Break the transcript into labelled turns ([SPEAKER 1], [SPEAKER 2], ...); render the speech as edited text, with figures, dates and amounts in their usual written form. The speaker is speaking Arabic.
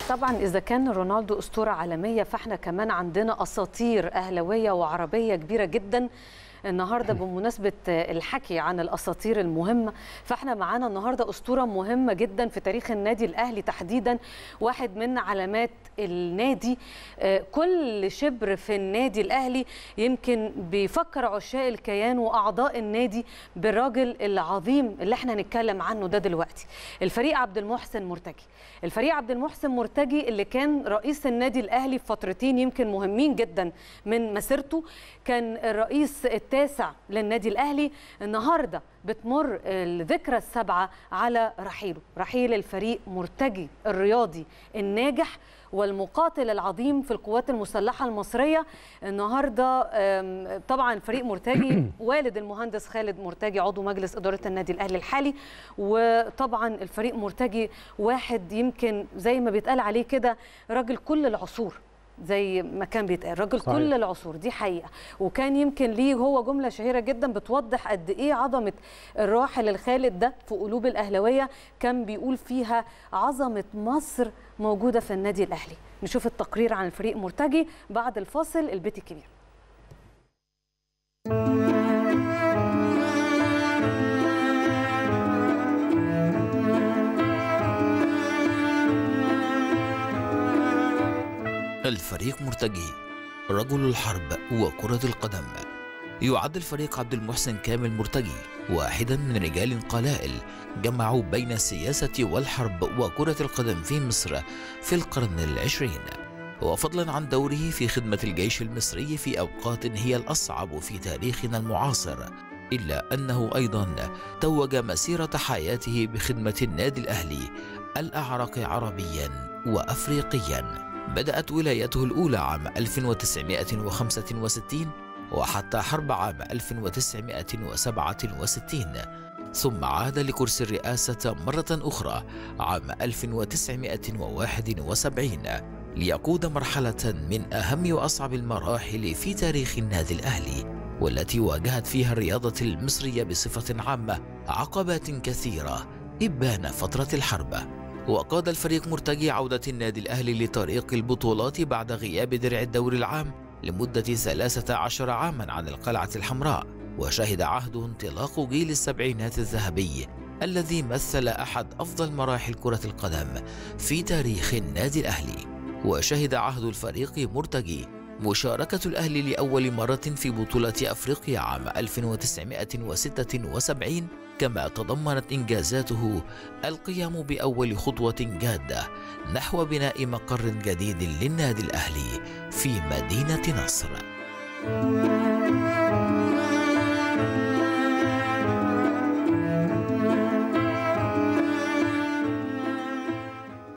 [SPEAKER 1] طبعا إذا كان رونالدو أسطورة عالمية، فاحنا كمان عندنا أساطير أهلوية وعربية كبيرة جدا النهارده بمناسبة الحكي عن الأساطير المهمة. فاحنا معانا النهارده أسطورة مهمة جدا في تاريخ النادي الأهلي تحديدا، واحد من علامات النادي. كل شبر في النادي الأهلي يمكن بيفكر عشاق الكيان وأعضاء النادي بالراجل العظيم اللي احنا هنتكلم عنه ده دلوقتي، الفريق عبد المحسن مرتجي. الفريق عبد المحسن مرتجي اللي كان رئيس النادي الأهلي في فترتين يمكن مهمين جدا من مسيرته، كان الرئيس التاسع للنادي الأهلي. النهارده بتمر الذكرى السابعة على رحيل الفريق مرتجي الرياضي الناجح والمقاتل العظيم في القوات المسلحة المصرية. النهارده طبعا فريق مرتجي والد المهندس خالد مرتجي عضو مجلس إدارة النادي الأهلي الحالي، وطبعا الفريق مرتجي واحد يمكن زي ما بيتقال عليه كده راجل كل العصور، زي ما كان بيتقال راجل صحيح. كل العصور دي حقيقة. وكان يمكن ليه هو جملة شهيرة جدا بتوضح قد ايه عظمة الراحل الخالد ده في قلوب الأهلاوية، كان بيقول فيها عظمة مصر موجودة في النادي الأهلي. نشوف التقرير عن الفريق مرتجي بعد الفاصل. البيت الكبير.
[SPEAKER 2] الفريق مرتجي رجل الحرب وكرة القدم. يعد الفريق عبد المحسن كامل مرتجي واحدا من رجال قلائل جمعوا بين السياسة والحرب وكرة القدم في مصر في القرن العشرين، وفضلا عن دوره في خدمة الجيش المصري في أوقات هي الأصعب في تاريخنا المعاصر، إلا أنه أيضا توج مسيرة حياته بخدمة النادي الأهلي الأعرق عربيا وأفريقيا. بدأت ولايته الأولى عام 1965 وحتى حرب عام 1967، ثم عاد لكرسي الرئاسة مرة أخرى عام 1971 ليقود مرحلة من أهم وأصعب المراحل في تاريخ النادي الأهلي، والتي واجهت فيها الرياضة المصرية بصفة عامة عقبات كثيرة إبان فترة الحرب. وقاد الفريق مرتجي عودة النادي الأهلي لطريق البطولات بعد غياب درع الدوري العام لمدة 13 عاما عن القلعة الحمراء، وشهد عهده انطلاق جيل السبعينات الذهبي الذي مثل أحد أفضل مراحل كرة القدم في تاريخ النادي الأهلي. وشهد عهد الفريق مرتجي مشاركة الأهلي لأول مرة في بطولة أفريقيا عام 1976، كما تضمنت إنجازاته القيام بأول خطوة جادة نحو بناء مقر جديد للنادي الأهلي في مدينة نصر.